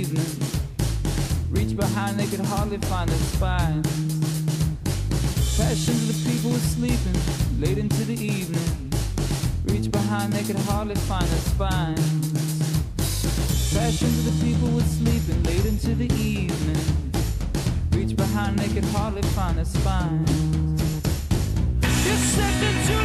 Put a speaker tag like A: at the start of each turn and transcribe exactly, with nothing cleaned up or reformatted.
A: evening. Reach behind, they could hardly find their spine. Passions of the people were sleeping late into the evening. Reach behind, they could hardly find their spines. Passions of the people were sleeping late into the evening. Reach behind, they could hardly find their spines. You said that you